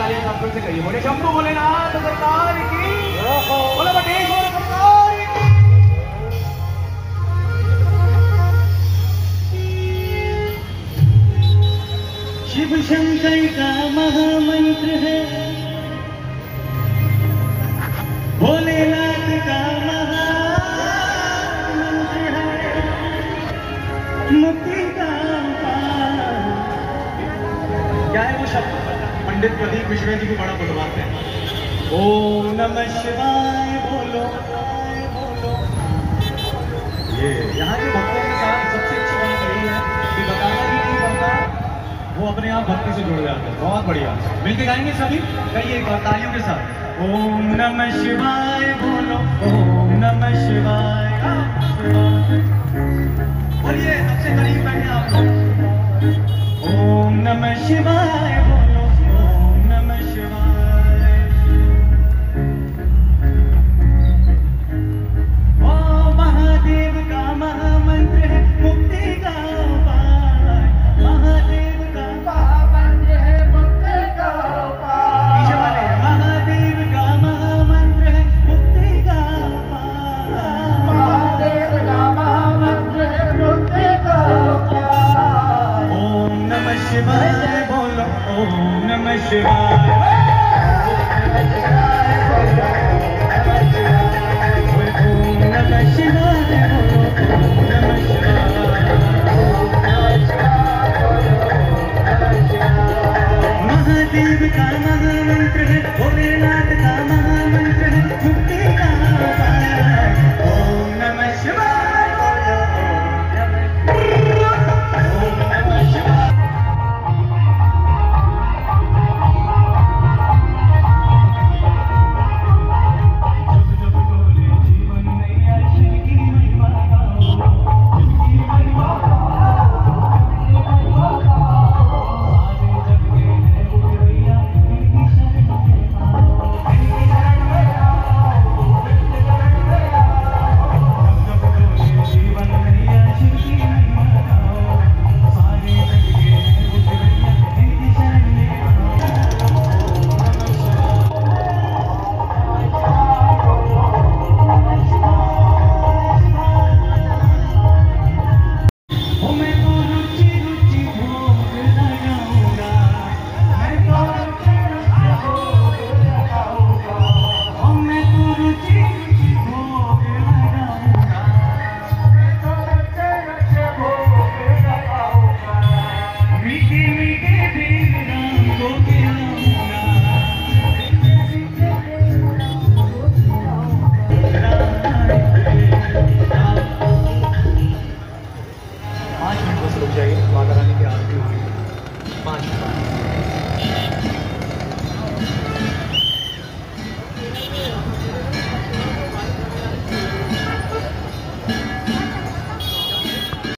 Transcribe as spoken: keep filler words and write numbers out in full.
ताली एक बार फिर से कहिए, बोले शंभू भोलेनाथ सरकार की, बोले बटेश्वर सरकार की। शिव शंकर का महामंत्र है, भोलेनाथ का महामंत्र है, मुक्ति का क्या है वो शब्द? पंडित प्रदीप मिश्रा जी को बड़ा बुलवाते हैं। ओम नमः शिवाय बोलो बोलो। ये यहाँ के भक्तों के साथ सबसे अच्छी बात यही है कि बताना भी नहीं पड़ता, वो अपने आप भक्ति से जुड़ जाते हैं। बहुत बढ़िया, मिलके गाएंगे सभी, कहिए एक बार तालियों के साथ। ओम नमः शिवाय बोलो, ओम नमः शिवाय। बोलिए सबसे करीब बैठे आप लोग। ओम नमः शिवाय बोलो, ओम नमः शिवाय। ओ महादेव का महामंत्र है, मुक्ति का उपाय। महादेव का महामंत्र है, मुक्ति का उपाय। पीछे वाले महादेव का महामंत्र है, मुक्ति का उपाय। महादेव का महामंत्र है, मुक्ति का उपाय। ओम नमः शिवाय बोलो, ओम नमः शिवाय। ओम नमः शिवाय बोलो, ओम नमः शिवाय। महादेव का महामंत्र है, भोलेनाथ का महामंत्र है, मुक्ति का उपाय। ओम नमः शिवाय बोलो, ओम नमः शिवाय। पाँच मिनट बस रुक जाइए, माता रानी की आरती होगी। पाँच मिनट